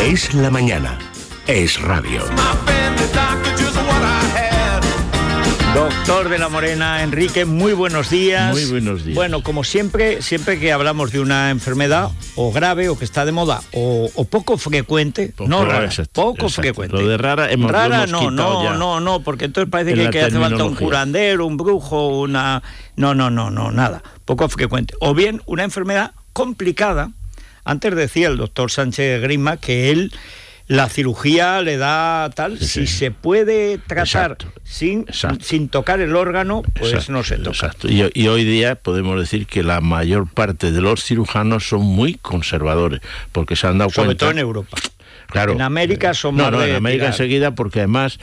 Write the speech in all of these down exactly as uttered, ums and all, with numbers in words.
Es la mañana. Es radio. Doctor de la Morena, Enrique, muy buenos días. Muy buenos días. Bueno, como siempre, siempre que hablamos de una enfermedad o grave o que está de moda o, o poco frecuente, Poco no rara, exacto, poco exacto. frecuente. Lo de rara hemos, rara lo hemos no, no, ya no, no, porque entonces parece en que, la que hace falta un terminología. curandero, un brujo, una... No, no, no, no, nada, poco frecuente. O bien una enfermedad complicada. Antes decía el doctor Sánchez Grisma que él... La cirugía le da tal, sí, si sí. se puede tratar Exacto. sin, Exacto. sin tocar el órgano, pues Exacto, no se toca. Exacto. Y, y hoy día podemos decir que la mayor parte de los cirujanos son muy conservadores, porque se han dado Sobre cuenta... todo en Europa. Claro. En América son no, más no, de en América tirar. enseguida, porque además,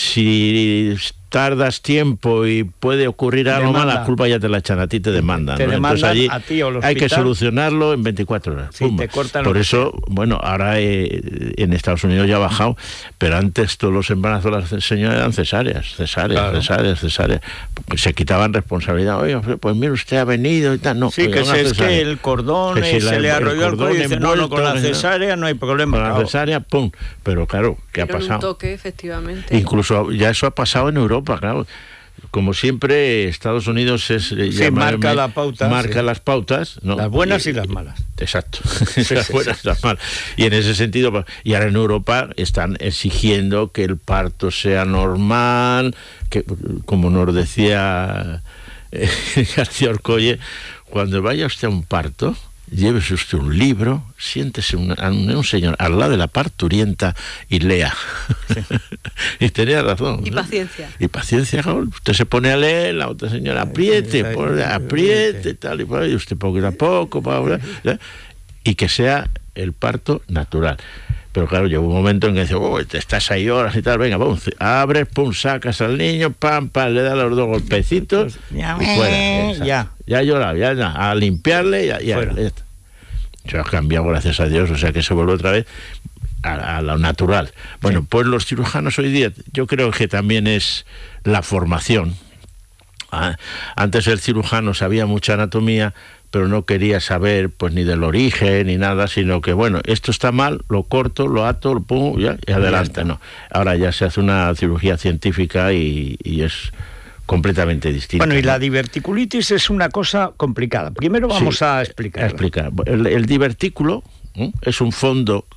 si tardas tiempo y puede ocurrir algo Demanda. mal, la culpa ya te la echan a ti, te demandan. Te ¿no? demandan Entonces allí a ti o al hay que hospital. solucionarlo en veinticuatro horas. Sí, Pumba. te cortan Por lo que eso, bueno, ahora eh, en Estados Unidos ya ha bajado, pero antes todos los embarazos de las señoras eran cesáreas, cesáreas, Claro. cesáreas, cesáreas. Porque se quitaban responsabilidad. Oye, pues mire, usted ha venido y tal. No, Sí, oiga, que una se, es cesárea. que el cordón Que si eh, la- se le el arrolló el cordón cuello y dice, no, no, con la envuelto, cesárea no hay problema. Con la Claro. cesárea, pum. Pero claro, ¿qué ha Pero en un pasado? toque, efectivamente. Incluso ya eso ha pasado en Europa, claro. Como siempre, Estados Unidos es eh, Sí, marca la pauta, marca sí. las pautas, ¿no? Las buenas y las malas. Exacto, Sí, las sí, buenas y las malas. Y en ese sentido, pues, y ahora en Europa están exigiendo que el parto sea normal, que como nos decía eh, García Orcolle, cuando vaya usted a un parto, llévese usted un libro, siéntese un, a un, un señor al lado de la parturienta y lea. Sí. Y tenía razón. Y ¿no? paciencia. Y paciencia, Raúl. Usted se pone a leer, la otra señora apriete, pone, apriete, tal y cual, y usted poco a poco, pa, ¿eh? Y que sea el parto natural. Pero claro, llegó un momento en que dice, oh, te estás ahí horas y tal, venga, pum, abres, pum, sacas al niño, pam, pam, le das los dos golpecitos Ya, y fuera. Exacto. ya. Ya lloraba, ya, ya, a limpiarle, ya, ya, ya está. Se ha cambiado, gracias a Dios, o sea que se vuelve otra vez a, a lo natural. Bueno, sí. Pues los cirujanos hoy día, yo creo que también es la formación. Ah, antes el cirujano sabía mucha anatomía, pero no quería saber pues ni del origen ni nada, sino que bueno, esto está mal, lo corto, lo ato, lo pongo ya, y adelante, no. Ahora ya se hace una cirugía científica y, y es completamente distinta. Bueno, y ¿no? la diverticulitis es una cosa complicada. Primero vamos sí, a explicar. A explicar. El, el divertículo ¿eh? es un fondo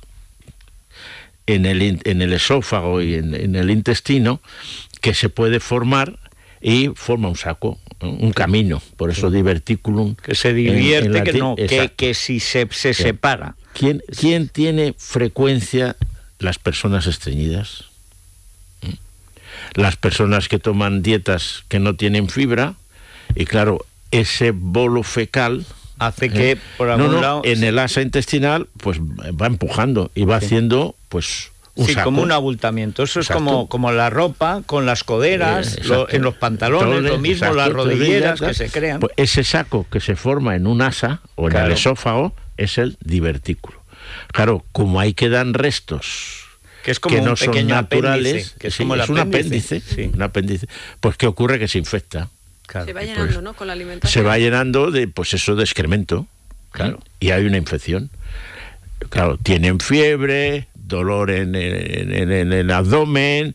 en el, en el esófago y en, en el intestino que se puede formar y forma un saco, ¿no? Un camino, por eso sí. Diverticulum. Que se divierte, en, en que no, que, que si se, se sí. separa. ¿Quién, ¿Quién tiene frecuencia las personas estreñidas? ¿Mm? Las personas que toman dietas que no tienen fibra, y claro, ese bolo fecal hace que, ¿eh? por algún no, no, lado... en el asa intestinal, pues va empujando y va sí. haciendo, pues... Un sí, saco. Como un abultamiento. Eso exacto. es como, como la ropa, con las coderas, eh, lo, en los pantalones, Tole, lo mismo, exacto, las rodilleras que se crean. Pues ese saco que se forma en un asa o en claro. el esófago es el divertículo. Claro, como ahí quedan restos que, es como que un no son naturales, apéndice, que es, sí, como el es un apéndice, apéndice, sí. un apéndice, pues ¿qué ocurre? Que se infecta. Claro. Se va llenando, pues, ¿no? Con la alimentación. Se va llenando de, pues eso, de excremento, claro, y hay una infección. Claro, tienen fiebre, dolor en, en, en, en el abdomen,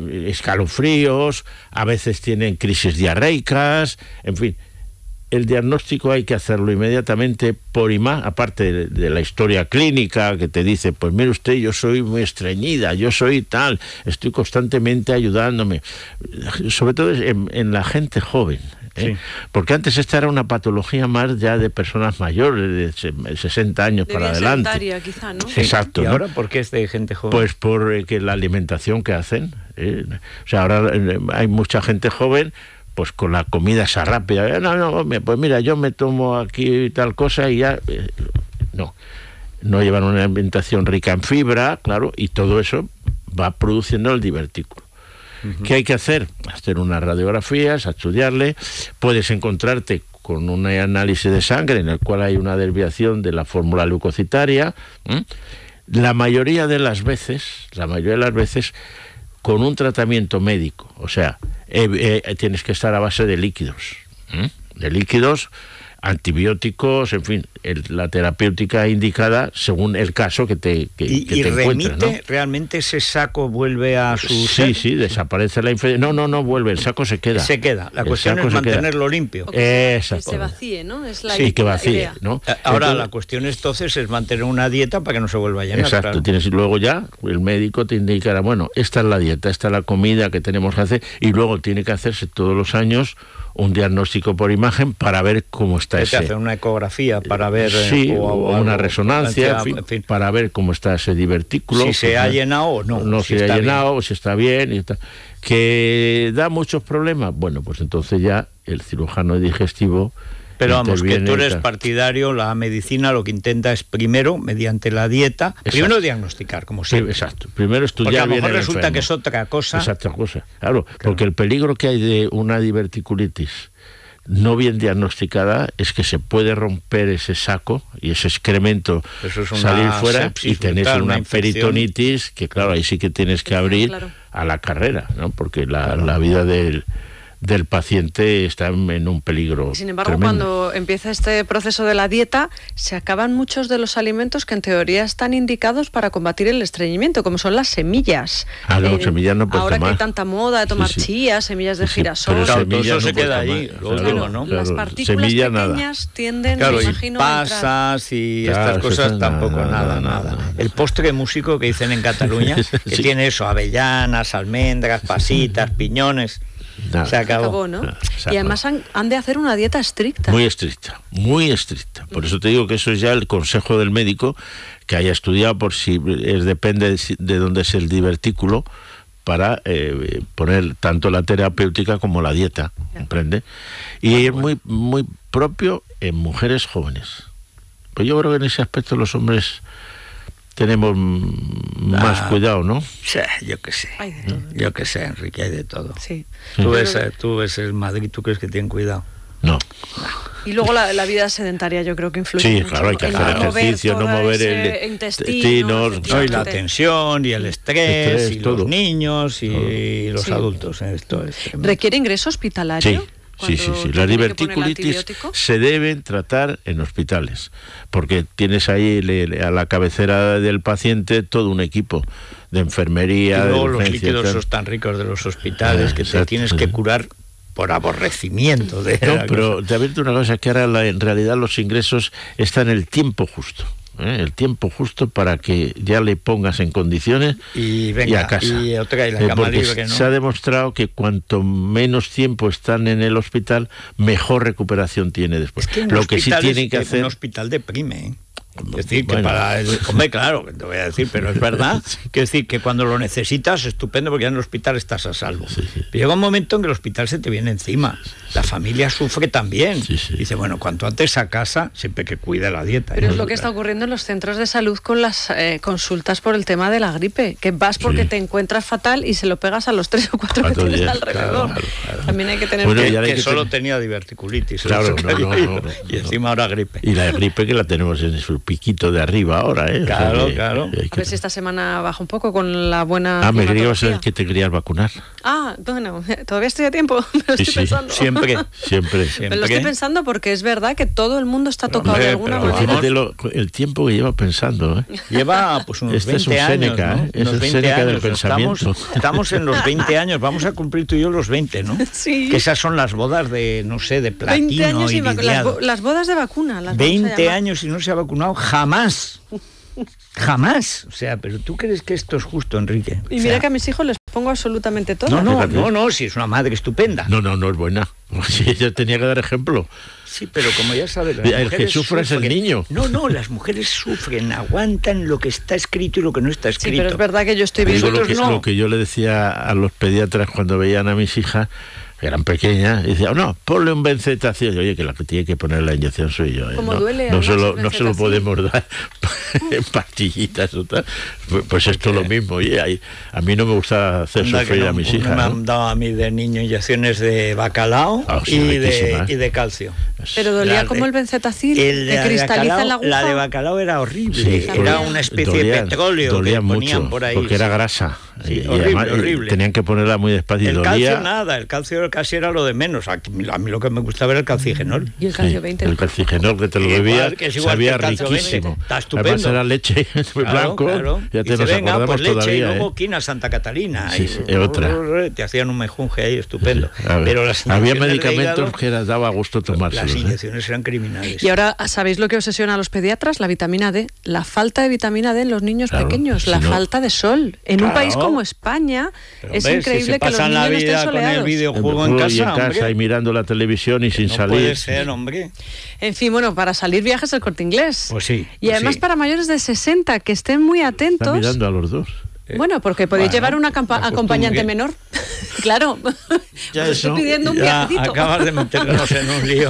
escalofríos, a veces tienen crisis diarreicas, en fin. El diagnóstico hay que hacerlo inmediatamente por imagen, aparte de, de la historia clínica que te dice, pues mire usted, yo soy muy estreñida, yo soy tal, estoy constantemente ayudándome, sobre todo en, en la gente joven. ¿Eh? Sí. Porque antes esta era una patología más ya de personas mayores, de sesenta años Debía para adelante. Sedentaria, quizá, ¿no? Sí. Exacto. ¿Y ¿no? ahora por qué es de gente joven? Pues por eh, que la alimentación que hacen. Eh, o sea, ahora eh, hay mucha gente joven, pues con la comida esa rápida. No, no, pues mira, yo me tomo aquí tal cosa y ya... Eh, no, no llevan una alimentación rica en fibra, claro, y todo eso va produciendo el divertículo. Uh-huh. ¿Qué hay que hacer? Hacer unas radiografías, estudiarle. Puedes encontrarte con un análisis de sangre en el cual hay una desviación de la fórmula leucocitaria. ¿Mm? La mayoría de las veces, la mayoría de las veces, con un tratamiento médico. O sea, eh, eh, tienes que estar a base de líquidos. ¿Mm? De líquidos antibióticos, en fin, el, la terapéutica indicada según el caso que te, que, y, que y te remite, encuentres, ¿no? ¿realmente ese saco vuelve a su Sí, ser? sí, desaparece la infección. No, no, no vuelve, el saco se queda. Se queda. La El cuestión saco es se queda. mantenerlo limpio. O que, Exacto. que se vacíe, ¿no? Es la, Sí, que la vacíe, idea. ¿no? Ahora, Entonces, la cuestión entonces es mantener una dieta para que no se vuelva a llenar. exacto, Claro. tienes, y luego ya el médico te indicará, bueno, esta es la dieta, esta es la comida que tenemos que hacer, y luego tiene que hacerse todos los años un diagnóstico por imagen para ver cómo está Hay ese. que hacer una ecografía para ver... Sí, o, o o una algo, resonancia, en fin, en fin. para ver cómo está ese divertículo. Si se pues, ha llenado o no. No si se está ha bien. llenado, o si está bien. Y está. ¿Que da muchos problemas? Bueno, pues entonces ya el cirujano digestivo... Pero vamos, que tú interviene y eres tal. partidario, la medicina lo que intenta es primero, mediante la dieta, Exacto. primero diagnosticar, como Sí, siempre. exacto. Primero Porque estudiar a lo bien mejor el resulta enfermo. que es otra cosa. Exacto, cosa. Claro, porque el peligro que hay de una diverticulitis no bien diagnosticada es que se puede romper ese saco y ese excremento Eso es una salir fuera sepsis y tenés brutal, una, una infección. peritonitis que claro, ahí sí que tienes que abrir Claro. a la carrera, ¿no? Porque la, la vida del, del paciente está en un peligro Sin embargo, tremendo. cuando empieza este proceso de la dieta, se acaban muchos de los alimentos que en teoría están indicados para combatir el estreñimiento, como son las semillas. Ah, no, semillas no puedes Ahora tomar. que hay tanta moda de tomar Sí, sí. chías, semillas de Sí, girasol. pero Claro, todo semillas eso se puedes queda tomar. ahí, lo Claro, último, ¿no? Las claro, partículas semilla, nada. pequeñas tienden, Claro, me y imagino, a entrar. pasas y Claro, estas eso cosas es tampoco, nada, nada, nada, nada. nada. El postre músico que dicen en Cataluña, que Sí. tiene eso, avellanas, almendras, pasitas, piñones, Nada. se acabó. Acabó, ¿no? Ah, se Y además han, han de hacer una dieta estricta. Muy estricta, muy estricta. Por eso te digo que eso es ya el consejo del médico que haya estudiado por si es, depende de, si- de dónde es el divertículo para eh, poner tanto la terapéutica como la dieta, ¿comprende? Y es muy muy propio en mujeres jóvenes. Pues yo creo que en ese aspecto los hombres tenemos mm, más Ah. cuidado, ¿no? Sí, yo qué sé. Hay de todo. Yo qué sé, Enrique, hay de todo. Sí. Tú Pero- ves, eh, tú ves el Madrid, ¿tú crees que tienen cuidado? No. Y luego la, la vida sedentaria yo creo que influye Sí, mucho. claro, hay que El hacer mover ejercicio, no todo mover ese el intestino, intestinos, No, y la efectivamente. tensión, y el estrés, Estrés, y todo. los niños, y los Sí. adultos. Esto es tremendo. ¿Requiere ingreso hospitalario? Sí, sí, Cuando sí, sí. te Las tiene que poner el diverticulitis antibiótico? se deben tratar en hospitales, porque tienes ahí le- le- a la cabecera del paciente todo un equipo de Y enfermería, de luego los urgencia, líquidos tal. esos tan ricos de los hospitales Ah, que te exacto, tienes sí. que curar por aborrecimiento de No, la pero cosa. te advierto una cosa, que ahora la- en realidad los ingresos están en el tiempo justo. ¿eh? El tiempo justo para que ya le pongas en condiciones Y venga, a casa. y otra y la Eh, cama porque libre, ¿no? se ha demostrado que cuanto menos tiempo están en el hospital, mejor recuperación tiene después. Es que un Lo que sí hospital tienen es- que hacer... Un hospital deprime, ¿eh? Es decir, que Bueno. para el... Hombre, claro, que te voy a decir, pero es verdad. Que decir que cuando lo necesitas, estupendo, porque ya en el hospital estás a salvo. Sí, sí. Pero llega un momento en que el hospital se te viene encima. La familia sufre también. Sí, sí. Dice, bueno, cuanto antes a casa, siempre que cuide la dieta. Pero ¿no? es lo que está ocurriendo en los centros de salud con las eh, consultas por el tema de la gripe, que vas porque Sí. te encuentras fatal y se lo pegas a los tres o cuatro que Cuatro tienes días, alrededor. claro, claro. También hay que tener Bueno, Que, y ahora hay que que solo ten- tenía diverticulitis. Claro, eso no, que no, digo no, yo. no, Y encima ahora gripe. Y la gripe que la tenemos en su piquito de arriba ahora, ¿eh? O sea Claro, que- claro. que hay A que- ver si esta semana baja un poco con la buena Ah, me creía que ibas a climatología. decir que te querías vacunar. Ah, bueno, todavía estoy a tiempo, me lo Sí, estoy sí. pensando. Siempre. Siempre. Siempre. Me lo estoy pensando porque es verdad que todo el mundo está tocado hombre, de alguna pero Pues manera. fíjate lo- el tiempo que lleva pensando, ¿eh? Lleva pues unos Este es veinte un Séneca, años, ¿no? ¿eh? Es Unos el veinte Séneca del años. Estamos, pensamiento. estamos en los veinte años, vamos a cumplir tú y yo los veinte, ¿no? Sí. Que esas son las bodas de, no sé, de platino veinte años y y vacu- las, lidiado. bo- las bodas de vacuna. Las vamos a veinte llamar. años y no se ha vacunado jamás. Jamás. O sea, pero ¿tú crees que esto es justo, Enrique? Y O mira sea, que a mis hijos les pongo absolutamente todo. No, no, Fíjate. no, no, si es una madre estupenda. No, no, no es buena. Sí, ella tenía que dar ejemplo. Sí, pero como ya sabes, las El que mujeres sufre es el sufren. niño. No, no, las mujeres sufren, aguantan lo que está escrito y lo que no está Sí, escrito. pero es verdad que yo estoy Te digo viendo... lo que, no. lo que yo le decía a los pediatras cuando veían a mis hijas, que eran pequeñas, y decía, no, ponle un bencetacil. Y, oye, que la que tiene que poner la inyección soy yo. ¿eh? Como no, duele, no, se además, lo, el no se lo bencetacil. podemos dar en pastillitas o tal. Pues, pues esto es lo mismo. Oye, ahí- a mí no me gusta hacer Anda que sufrir no, a mis porque hijas. me ¿no? han dado a mí de niño inyecciones de bacalao Ah, sí, y, de, riquísimas. y de calcio. Pero dolía La- como el benzetacil, el que de cristaliza en la bacalao- aguja. La de bacalao era horrible, Sí, era dolía- una especie dolía- de petróleo dolía que ponían mucho, por ahí. porque era grasa. Sí, y, y horrible, además, eh, horrible. tenían que ponerla muy despacio y El dolía. calcio nada, el calcio casi era lo de menos. Aquí- a mí lo que me gustaba era el calcigenol. Y el Sí, calcio veinte. el calcigenol que te lo Igual, bebías que es igual sabía que el calcio veinte, riquísimo. está estupendo. Además era leche muy Claro, blanco, claro. ya te Dice, nos venga, acordamos pues leche, todavía. y luego ¿eh? quina Santa Catalina. Sí, y, sí, otra. Te hacían un mejunje ahí estupendo. A ver, Pero las había inyecciones de medicamentos hígado, que era- daba gusto las tomárselos. ¿eh? inyecciones eran criminales. Y ahora, ¿sabéis lo que obsesiona a los pediatras? La vitamina D. La falta de vitamina D en los niños Claro, pequeños. si la no- falta de sol. En un Claro. país como España Pero, es hombre, increíble si se que los pasan niños la no estén vida con el soleados. videojuego en Y casa, en casa hombre. y mirando la televisión y sin No salir. puede ser, hombre. En fin, bueno, para salir viajes el Corte Inglés. Pues sí, Y pues además sí. para mayores de sesenta, que estén muy Está atentos. mirando a los dos. Bueno, porque podéis Bueno, llevar un acampa- la acompañante costumbre. menor. Claro. Ya Os estoy eso, pidiendo un Ya viajecito. acabas de meternos en un lío.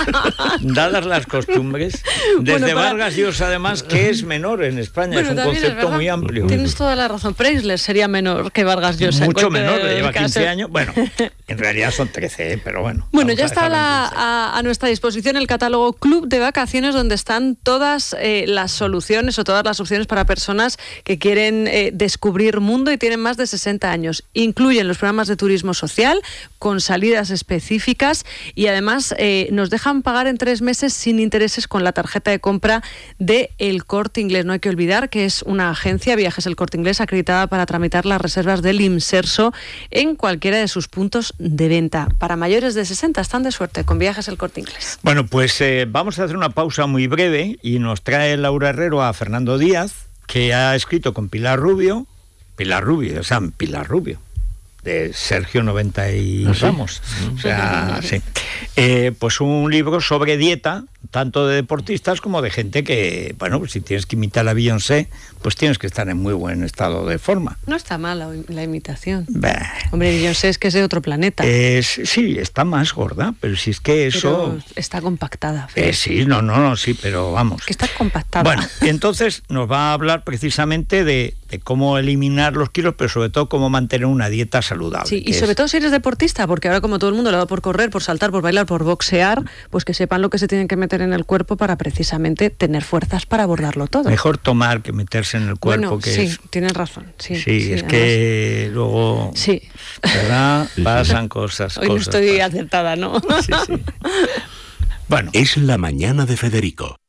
Dadas las costumbres. Desde Bueno, para- Vargas Llosa, además, que es menor en España. Bueno, es un también es concepto verdad. muy amplio. Tienes toda la razón. Preisler sería menor que Vargas Llosa. en Mucho cuanto menor, al lleva caso. quince años. Bueno, en realidad son trece, ¿eh? Pero bueno. Bueno, vamos ya a está dejarlo en la- quince. a, a nuestra disposición el catálogo Club de Vacaciones, donde están todas eh, las soluciones o todas las opciones para personas que quieren eh, descubrir mundo y tienen más de sesenta años. Incluyen los programas de turismo social con salidas específicas y además eh, nos dejan pagar en tres meses sin intereses con la tarjeta de compra de El Corte Inglés. No hay que olvidar que es una agencia, Viajes El Corte Inglés, acreditada para tramitar las reservas del IMSERSO en cualquiera de sus puntos de venta. Para mayores de sesenta están de suerte con Viajes El Corte Inglés. Bueno, pues eh, vamos a hacer una pausa muy breve y nos trae Laura Herrero a Fernando Díaz, que ha escrito con Pilar Rubio, Pilar Rubio, o sea, Pilar Rubio, de Sergio noventa y ¿Ah, sí? Ramos. O sea, sí. Eh, pues un libro sobre dieta, tanto de deportistas como de gente que, bueno, pues si tienes que imitar a Beyoncé, pues tienes que estar en muy buen estado de forma. No está mal la, la imitación. Bah. Hombre, yo sé es que es de otro planeta. Es, sí, está más gorda, pero si es que eso... Pero está compactada. Eh, sí, no, no, no, sí, pero vamos. Que está compactada. Bueno, entonces nos va a hablar precisamente de, de cómo eliminar los kilos, pero sobre todo cómo mantener una dieta saludable. Sí, y que sobre es- todo si eres deportista, porque ahora como todo el mundo le va por correr, por saltar, por bailar, por boxear, pues que sepan lo que se tienen que meter en el cuerpo para precisamente tener fuerzas para abordarlo todo. Mejor tomar que meterse en el cuerpo, bueno, que sí, es... tienes razón. Sí, Sí, sí, es además. que luego, Sí. ¿verdad? Pasan cosas, Hoy no cosas. estoy pasan. acertada, ¿no? Sí, sí. Bueno, Es la mañana de Federico.